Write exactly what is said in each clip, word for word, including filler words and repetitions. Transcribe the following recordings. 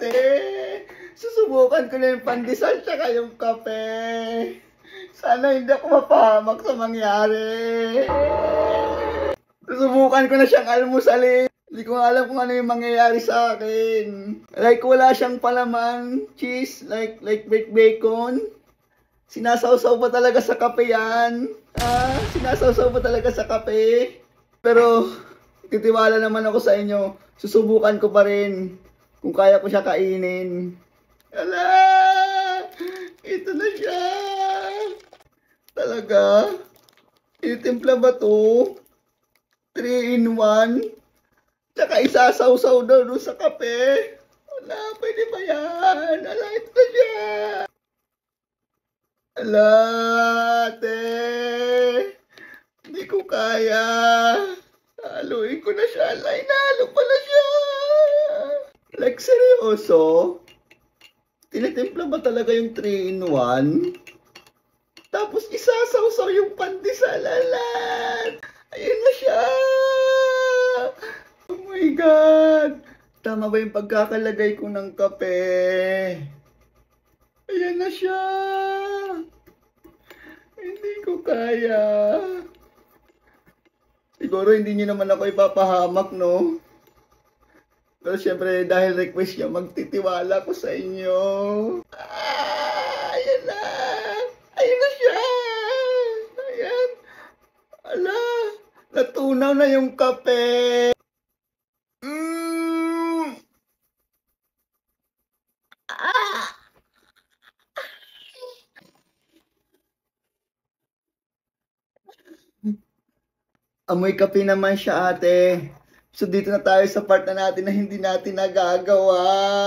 ate. Susubukan ko na yung pandesal tsaka yung kape. Sana hindi ako mapahamak sa mangyari. Susubukan ko na siyang almusalin. Hindi ko alam kung ano yung mangyayari sa akin. Like wala siyang palaman, cheese, like like baked bacon. Sinasawsaw pa talaga sa kape yan. Ah, sinasawsaw pa talaga sa kape. Pero titiwala naman ako sa inyo. Susubukan ko pa rin kung kaya ko siya kainin. Ala! Ito na siya! Talaga? Ititimpla ba to? three in one? Tsaka isasawsaw daw doon sa kape. Ala, pwede ba yan? Ala, ito na siya! Ala, ate! Hindi ko kaya. Haluin ko na siya. Ala, inahalo pala siya! Like, seryoso? Tinitimpla ba talaga yung three in one? Tapos isasawsaw yung pandesalalan. Ayun na siya. Oh my God. Tama ba yung pagkakalagay ko ng kape? Ayan na siya. Hindi ko kaya. Siguro hindi niyo naman ako ipapahamak, no? Pero syempre dahil request niya, magtitiwala ko sa inyo. Ah, ayan na. Ayun na siya. Ayan. Ala, natunaw na yung kape. Mm. Ah. Amoy kape naman siya, ate. So dito na tayo sa part na natin na hindi natin nagagawa.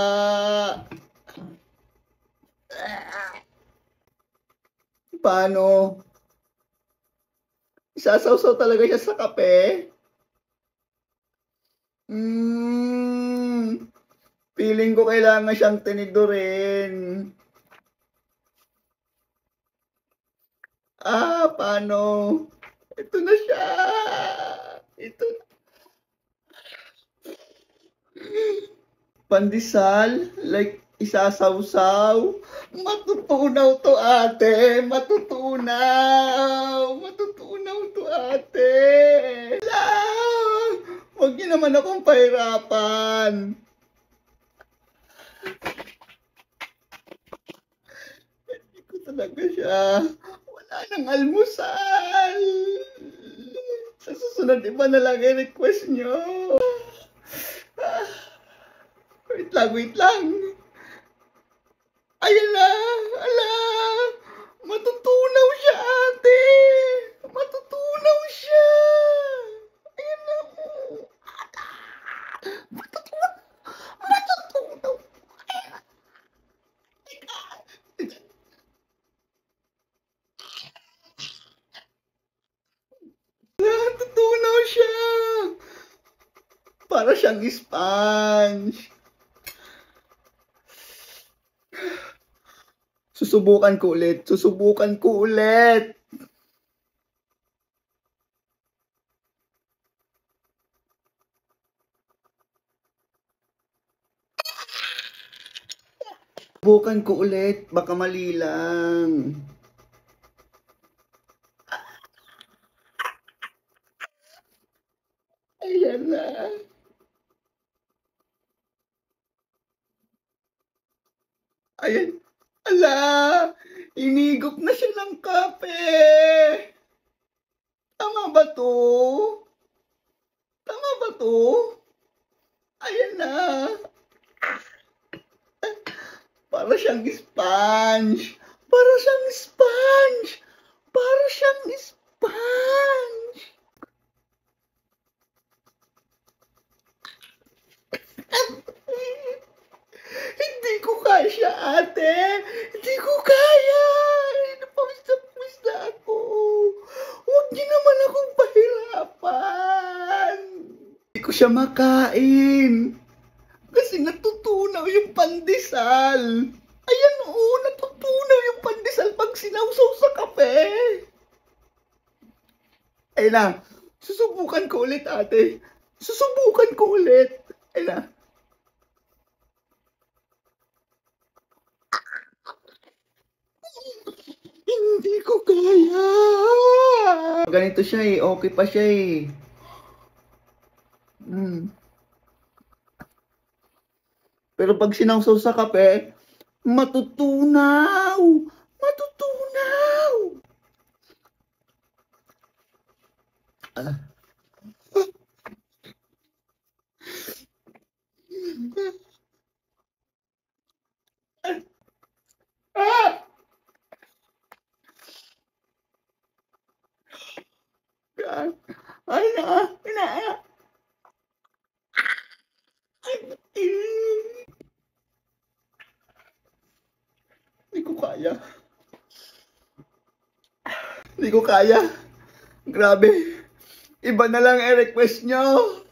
Paano? Isasawsaw talaga siya sa kape? Hmm. Feeling ko kailangan siyang tinidurin. Ah, paano? Ito na siya. Ito na. Pandesal, like isasawsaw. Matutunaw to, ate. Matutunaw. Matutunaw to, ate. Wala. Huwag niyo naman akong pahirapan. Hindi ko talaga siya. Wala nang almusal. Sa susunod, iba na lang i-request niyo. Wait lang, wait lang. Ayan na, ala. Matutunaw siya, ate. Matutunaw siya. Ayan na. Matutunaw. Matutunaw. Matutunaw siya. Para siyang sponge. Susubukan ko ulit. Susubukan ko ulit. Susubukan ko ulit. Baka mali lang. Ayan na. Ayan. Ala, inigop na siya ng kape. Tama ba to? Tama ba to? Ayan na. Para siyang sponge. Para siyang sponge. Para siyang sponge. Hindi ko kaya, ate. Hindi ko kaya. Napawis na ako. Huwag niyo naman akong pahirapan. Hindi ko siya makain. Kasi natutunaw yung pandesal. Ayan, oo, natutunaw yung pandesal pag sinawsaw sa kape. Ayun na. Susubukan ko ulit, ate. Susubukan ko ulit. Ayun na. Hindi ko kaya. Ganito siya eh. Okay pa siya eh. Hmm. Pero pag sinawsaw sa kape, matutunaw. Matutunaw. Ah. Ah! Ay na, ay na. Hindi ko kaya. Hindi ko kaya. Grabe. Iba na lang i-request nyo.